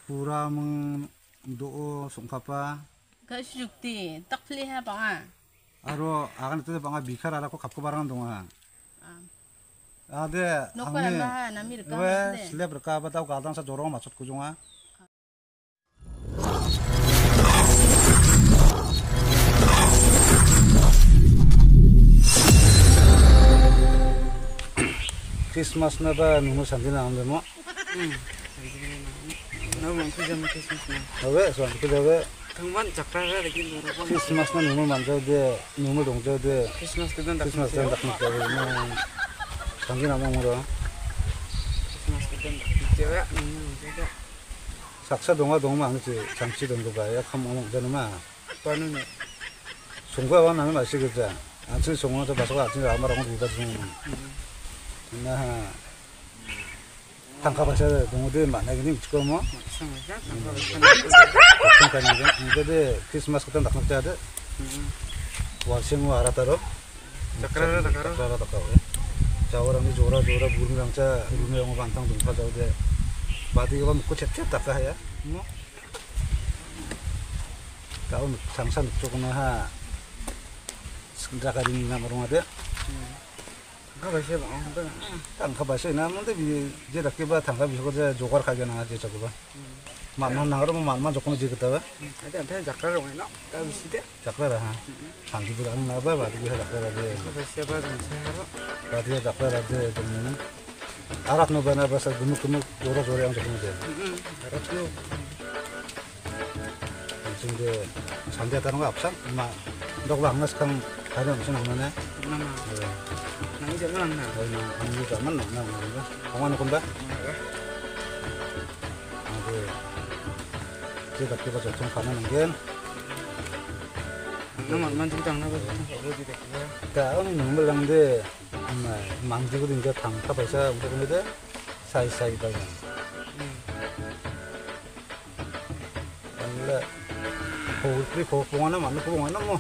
pura meng do sungkapa Ka syukti tak pilih ha bang aro akan itu bang bikar ara ko kapko barang donga ade Nokpa nambah namir ka we slab reka batau kadang sa jorong maksud kujunga Christmas na ba nuno sandi na amde mo na mangku jam Christmas na awe so ko jawe thangman chakra ra lekin doro Christmas na nuno manjau de nuno dongjau de Christmas ke dan Christmas dan dak nik jawe no sandi na mo ro Christmas ke dan jewa juga saksa donga dongma ang지 장치 dongo ba ya kham ong jana ma panu ne sungwa wa na ma shi ge ja anchi sungwa to baso anchi ra ma ra ngom bi jung na tangka bahasa 동호들 만나기는 있고 뭐 상가 그러니까 이제 크리스마스 같은 낙낙자들 와싱우 알아따로 chakra 작가라 닦아요 자오랑이 조라 부르랑자 루메 영어 반탕 좀 가져오대 바디가 먹고 챕챕 닦아야 뭐 다운 장산 조금만 하 승자가리나 모르마데 ka ba she bang ba tangka bahasa nam는데 이제 이렇게 봐 tangka 비고 저 조걸 가게 나가지 저거 봐 만만 나가로 만만 조금 지겠다 봐 ada ada chakra ro na ka biside 작가라 하 장기들 안 나봐 바디가 작가라 돼 ka ba she ba dum se ha 바디가 작가라 돼 좀 알았노 바나 봐서 그무 조라 양 조금 돼 알았죠 근데 산대 다는 거 앞상 마 너가 안 나스kan 다른 무슨 없네 nama nang jangan na 거기는 아무 zaman 나 거. 공원에 건다. 아그 제가 그거 좀 가는 게 nama man jung tang na ba ba di dek ba 다운이 눈물 나는데 망지고 이제 당타 벌써 우리가 사이사이 봐. 원래 우리 공원에 만나 공원에 뭐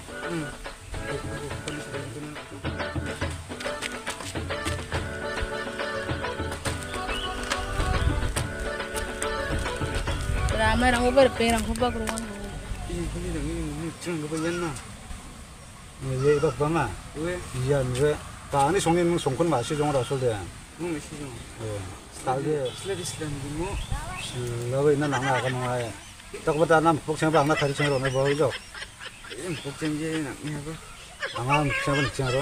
Ramai orang ubar perang kubak ruang ini kuli dang ini chung ga ba yan na 얘 이거 봐마. we 이야 왜 다니 송님 송군 맛이 좀 알았을때. mo me shi jong 예. 살게 sledi slen gi mo 러가 있는 나가 가는 거야. 딱보다 남 복생 방나 다리 챙으로 내 보이죠. em pok jem je na ni ba 아마 생은 챙으로.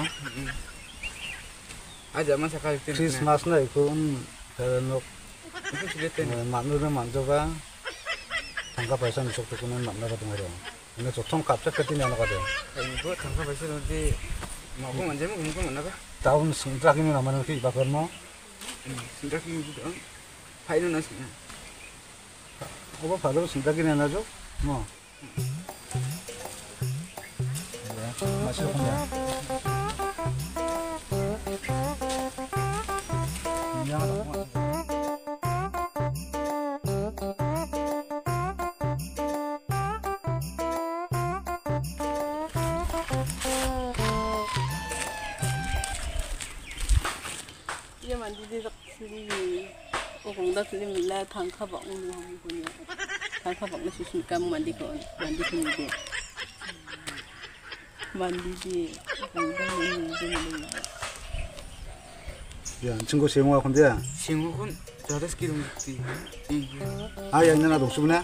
aja man sakal ten 크리스마스나 있고 너 itu sudah ten 만으로 만져봐. 당가 발산 속도는 만나거든 말이야. 근데 조통 갑자기 그때 나가거든. ini ko tangka ba she di ma ko man je mo ko man na ba 다운 승작이면 아마는 그 이바건 뭐. sudah ki ju dang phai no na si 그거 바로 승작이 내놔줘. 뭐. 마시고 그냥. 미안하다. Iya mandi di tak sini Kung dah film lah tangka bak ulu punya tangka bak nasi susun kamu mandi sini deh mandi di kung dah ini mana 야, 친구 세용아 근데 singo kon jada skill ti 아, 야, 있나 녹수구나.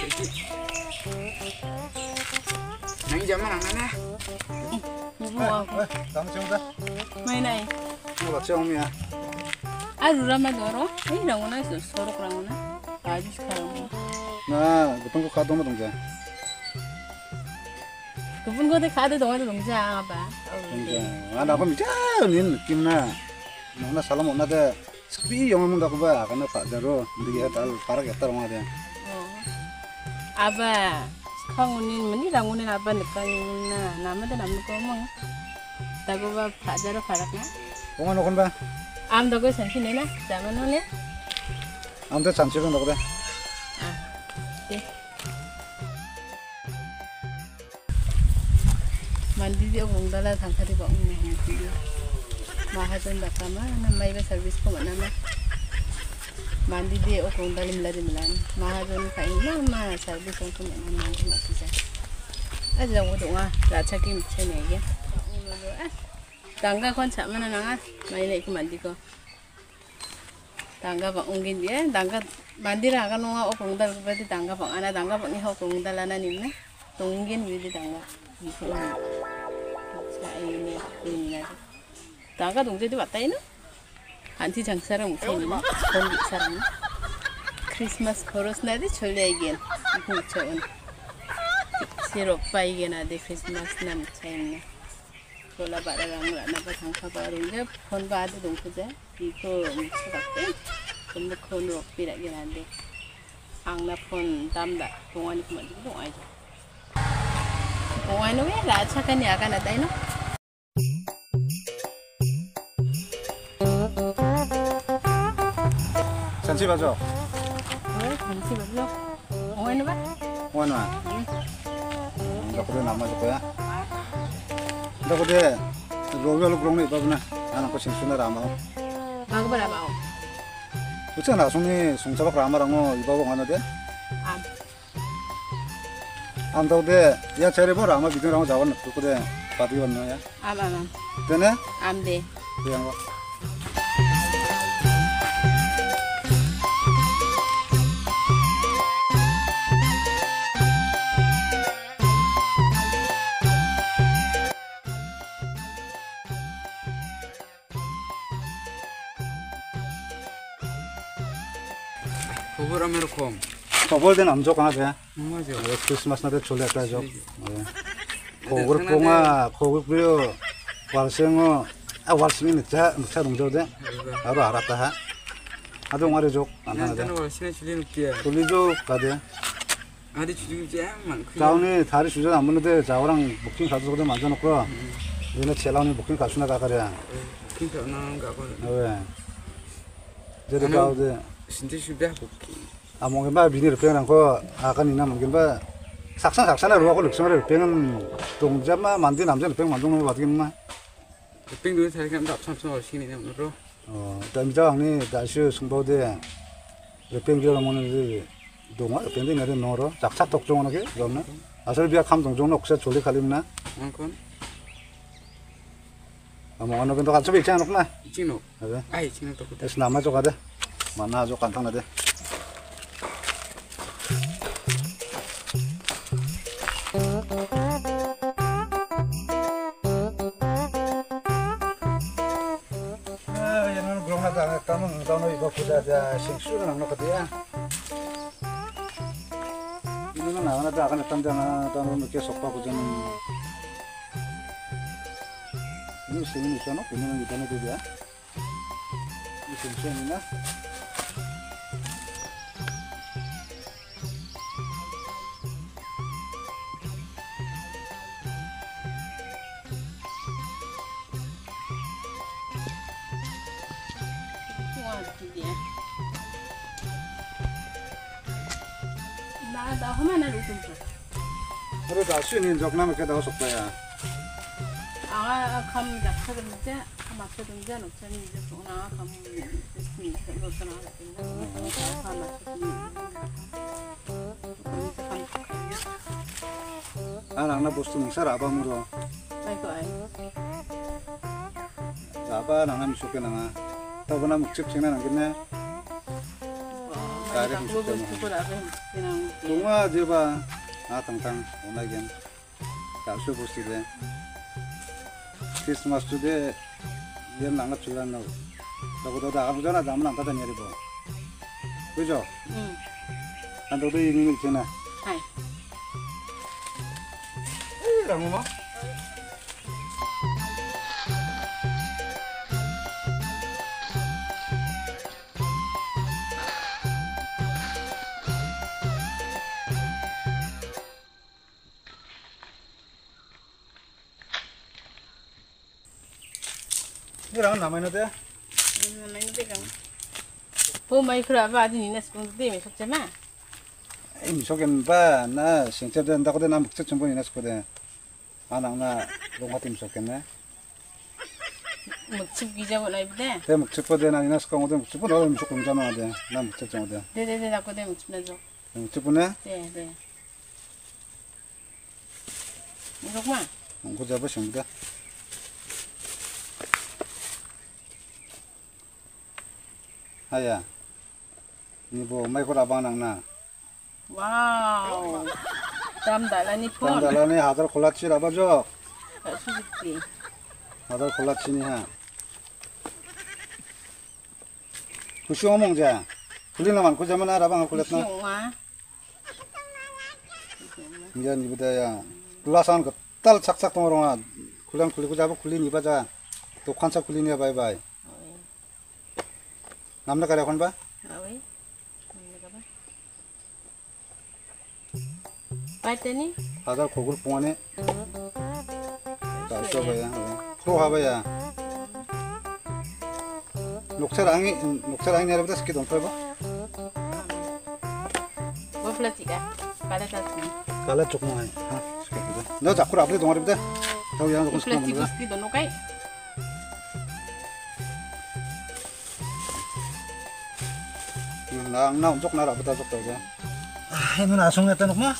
nang jaman angana ibu aku 다음 친구다. main ay 너 같이 오미야. aduh ramai doro ini ranguna sorok ranguna habis kalau 나 보통 거 가도 뭐 동자. kebun gue deh kade dong ada dong jangan apa 동자. 아, 나 그럼 닌 느낌나. 너나 살람 오나데 스피 영어 문다고 봐. 아까는 파자로 근데 얘 달 파락 했다 롱아데. apa kangunin meni rangunin apa nekangina nama deh nama komong tahu apa fajar faraknya 공원 오건 봐. am dogo sensi nena zaman nolnya 아무튼 잔치로 넣거든. mandi dia bungdala tangka di bawah ini mahajan dakama nama iba servis ko mana mandi di okong dalim milan mahajon kain mama service ang kumain mandi matisa aja mo dunga racha kim chene ya tangga kon cha mana nanga mai nei ku mandi ko tangga bang ungin dia tangga mandi ra kan nga okong dal berarti tangga bang ana tangga bang ni okong dalana nimna tungin wi di tangga iko sa ini ini tangga dongje di batai no anti 장사랑 우선이나 공기 사람 크리스마스 코러스 나데 졸래긴 이거 저건 시럽 빠이게나데 크리스마스 남 차이나 졸라 바라랑 나바 장사 바른데 폰 바데 동크제 이거 미쳐갔대 근데 콘으로 비라긴 한데 앙나 폰 담다 동안이 그만 동아이죠 동아이는 왜 라차간이 약간 나다이노 잔치 봐줘. 왜 잠시 걸려? 어머니 봐. 원아. 나 그래 남아줄 거야. 나 그래 로미오로 그런데 이봐보나. 나는 그 신수나 라마. 마그 봐라 마오. 어째 나중에 송사박 라마랑어 이봐보 가는데? 암. 안다고데 야 저래보 라마 비디오랑 잡았나? 그래 받이 왔나야? 암. 되네? 암데. 그냥 거. 부부라면 콤. 더벌된 암조 강아지. 맞아. 크리스마스 날에 졸래까 죠. 고글 뽕아 고글 부여 warsengo warsengi nica 동조데 바로 알았다 하 아도 말해줘 안 하는데 나는 월신에 줄리는 게 돌리죠 가대 아디 줄리지 않만 자원이 다리 주전 안 먹는데 자원랑 부킹 가서 그래 만져놓고 너네 첼라운이 부킹 가수나 가가래 그러니까 나는 가고 왜 저리 가오데 신대 슈베 복기 아 뭔가 봐 비디오 빼는 거 아까 니나 뭔가 봐 삭산에 루하고 럭성을 빼는 동자마 만든 남자는 빼 만든 거 같겠나 빙도 살게 답참참 월신이네 오늘로 담자왕니 다시 승보대 뺑기로 먹는 동아 뺑기 내려 넣어 작작 독종하게 그러나 아설 비야 감 동종은 혹시 졸리 갈림나 안건 뭐 어느 정도 같이 있지 않나 찌노 그래 아이 찌노 또 그때 그래서 남아 줘 가대 만나 줘 간단하대 얘는 그런 거 당했다면 너는 이거 보자자 식수는 안 넣거든요 이거는 나가나도 아까 냈던잖아 너는 이렇게 속바 보자는 이거 생이 있잖아 그러면 이거는 되냐 이 생이나 나 하면 안 웃음 줘. 그래 다 수인이 적나면 깨다가 속바야 아가 감 잡혀든지 맞춰든지 녹차니 이제 소나 감 됐으니까 놓잖아. 아나 보스 밍사 라바무로 아이고 라바 나나 미소게 나나 더구나 묵집 지나 남겠네 가래 미소 그냥 동화 제바 아 당당 오나겐 다시 보시데 크리스마스 주데 얘는 안 갑질렀나 너도 나가보잖아 남은 안 가다 내리고 그죠? 응. 너도 이미 있잖아 아이. 라고 뭐 이랑 남아있는데? 남아있는데 그럼 뭐 그래 아직 니네 스푼도 때문에 속잖아. 이 미소겐 바나 신체 된다고 나 묵집 좀 보이나 싶거든 아 나나 롱가 때문에 속겠네 묵집 기자고 나이데. 대 묵집보대 나 이나 스강 오대 묵집보 너 묵집 공자나 오대 나 묵집 정 오대 네네네 나고 대 묵집 나죠. 묵집보네 네네. 이거만. 고 잡으십니다. 하야 이뭐 마이고 라방 낭나 와우. 다음 달라니 폰. 당달라네 하들 골라치 라바죠 수직기. 하들 골라치니 하 구시오 몽자 굴리나만 고자만 라방 골랐나 시용아. 이제 이보다야 굴라산 그딸 착착 동어롱아 굴랑 굴리고 잡아 굴린 이바자 또 관차 굴리니야 바이바이 남나 가려 건바 아왜? 빨대니? 하들 고글 봉안에 자 써봐야 프로 하봐야 녹차랑이 내려보다 스키 동팔봐 뭐 플라티가? 빨대다스니. 갈라 조금 해 스키 보자 너 자꾸 라브리 동아리보다 너 양 조금 스키 플라티고 먹는다 스키 도노 까이? 나 운쪽 나 라브다 족다 오자 아 이놈 아송냈다 놓마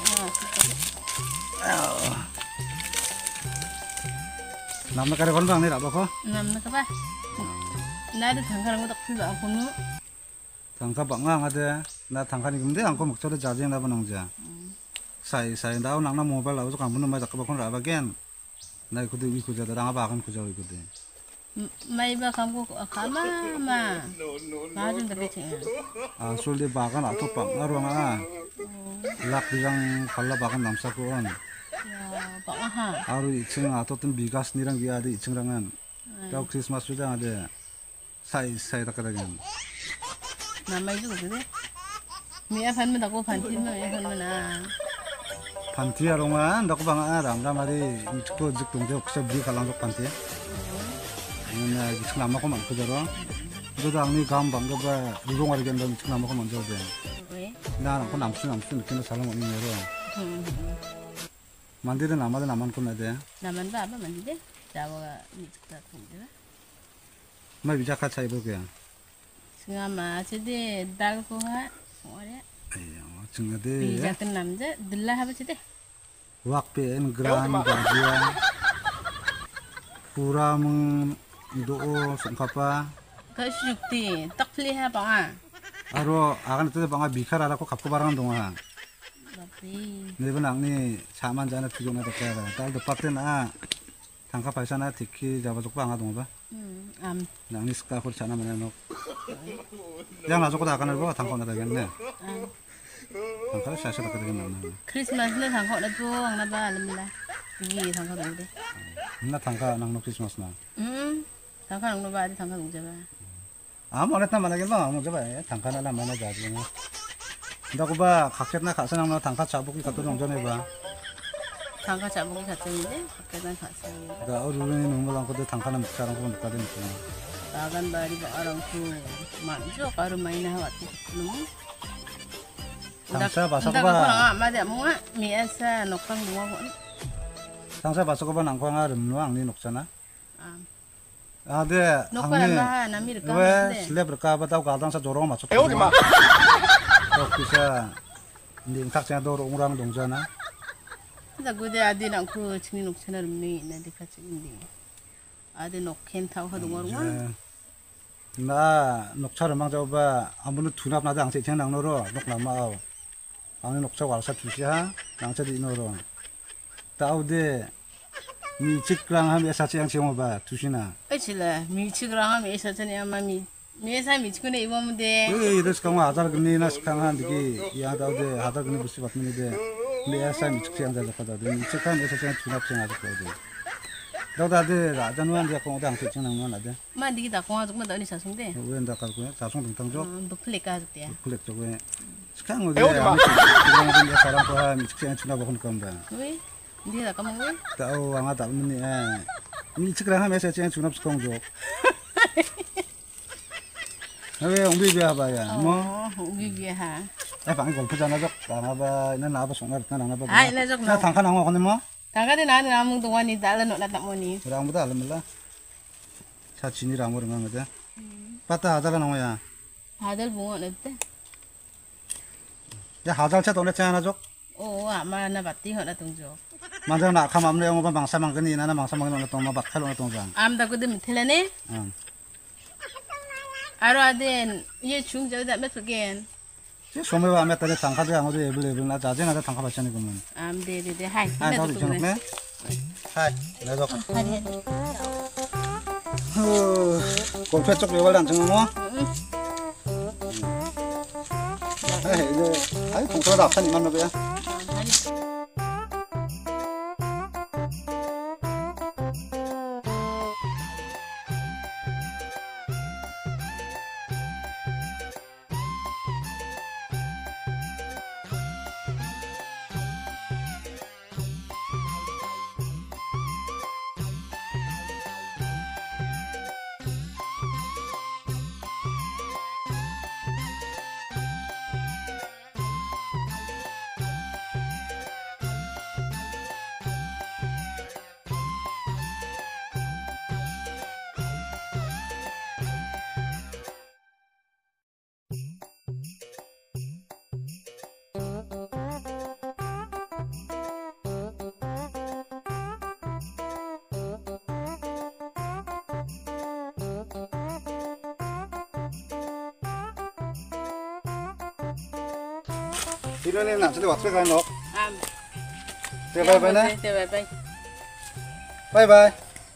남나 가려 건바 아니 라바고 남나 ka ba? 나도 당가랑 거 딱풀 안 보노. 당가 방아 하데 나 당가니 근데 안고 먹자도 자제 나 보는자 사이 나오 낭나 모바일 나오서 감부는 마 잡고 건 라바겐 나 이거도 위 구자다 랑아 바간 구자 이거도 May ba kamu kama ma? Mahal tapi ceng. 아 솔데 바간 아토 방아로가 락 비장 갈라 바간 남사고원 Ya, pak aha. 하루 2층 아토던 비가스니랑 비아데 2층랑은 또 크리스마스 주장 하데 사이 다가다겐 Nama itu gitu. Mia fan mo dako fan tin mo ya fan mo na. 판티아롱아 나고 방아 랑가 말이 이거 즉 동대 혹시 비 갈랑적 판티 나 이층 남아고 많고 저러 너도 악니 감 방가봐 루롱아리 견다 이층 남아고 먼저 돼 Oke. 나는 그 남수 느끼는 사람 없는 여러 만디도 남아도 남안 끝나대 Naman ba ba man dide? Jawa ni kita tu dide. 마 위자카 차이 볼게요 Singa ma cede dal ko ha. Ore. 아이야 증가대 Bija kan namja dilla ha ba cede. 왁베엔 그란 가지야 purameng doo sungkapa Ka syukti tak pli ha pa. aro akan itu bang bikar ada ko kapko barangan donga Tapi neven angni chaman jana tujona ta kaya tal depaten a tangka paisana tiki jaba jok bang adong ba am nangni ska ko chana mana no yang na jok da akan ro tangko na da genne tangka sa sa ka da genne Christmas na thang na to ang na ba alam la. Gi thang ko dide. na tangka nang no Christmas na Thang ka nang ba di thang ka nung jaba. 아무래도 만나게 봐 먼저 봐 단가 하나 만나자 지금 나고 봐 각색나 가서나 단가 잡고 갖다 농전해 봐 Thang ka chabong katende. Kadan khasa. 나 어른이 너무 많고도 단가는 먹자는 거 못 가든 있구나 Bagan bari ba orang tu manjo karu main ha wat nu. 당사 봐서 Nda 봐 ko ma da mo mi asa nokang mo ko. 당사 봐서 봐 난광아 름노 앙니 녹잖아 Am. 아데 Nokang na na mir ka. 왜 슬랩 까 봐다고 가당사 조롱 맞췄다 에오지 마 그래서 근데 인탁자 도로 옹랑 동잖아 Da gode adi nang ko chini nok chana mi na dikha chindi. Adi nok ken thau ha dungor ma. 나 녹차를 망자봐 아무는 두납 나도 앙세 chen 낭노로 녹남아오 앙니 녹차 와서 주시하 낭차도 이노로 따우데 미 직랑 하면 사치 양 지금 봐 두시나 Achila mi chigrang mi sa chani ama mi sa mi chikune ibom de. 에 이래서 강화 아달 근니나 스강한 되게 야 따우데 아달 근니 부시 받는데 내야사 미 직장 자자 받아 미 직한 에서 chen 두납생 아주 거든 너다데 라잔완 데 공도 앙세 chen 낭노 나데 Ma di da ko ha jukma da ni sa sung de. 웬다 깔고 자송 등탕조 Buklik ka de. 플렉 저거에 스강 어디 아무 사람 거야 미 직장 주나 먹는 건데 Oi. Di da kamu oi. tahu ang ada ni ni cikra ha mesa chen chunap skong jo awe ongbi bia ba ya mo Ugi bi ha. bang gol pujana jok na ba ina na ba songar na na ba Ai na jok na na. tangka nang ko ni mo Tangga de na namung tungwan ni dala no na tamoni. rang buta alam la 사진이 라모르만 거든. 빠따 하자라 나와야. 다들 붕어 냈대. 야 하잘차 돈에 하나 줘. 오 아마 나 맞디 하나 동조. 만장 나카 맘내 영어 방사 망근이 나나 방사 망근 동마 박탈로 동장. 암다 그들 밑에라네. 응. 아로아덴 예 중저다 metgen. 제 소매와 메타에 당카도 양어도 에블레블 나 자제 나다 당카 받자니 그러면. 암데데데 하이. 아 나도 좀 네. 하이. 내가 골프 쪽 외발 안 정모. 아이 이제 아이 공터가 앞선 이만 넣어야. 이런에 나한테 왔을 가는 너. 암. 바이바이네. 바이바이. 바이바이.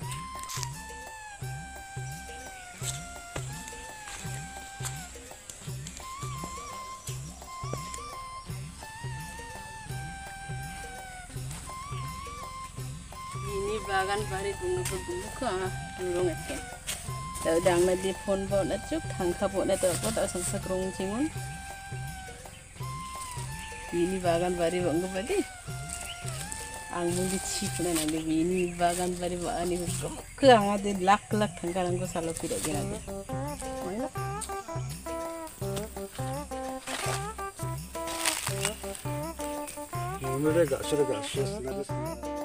Ini bagan bari tunggu ke durung eke. Dang na di phone bo na chuk thang kha bo na to ko ta sang sak rong chingun. Ini bagan bari bang badi. Ang mung di chip na nang di ini bagan bari ba ani ko ke ang ade lak lak thang ka nang ko salo pira gina de. 오늘의 가시를 가시였으나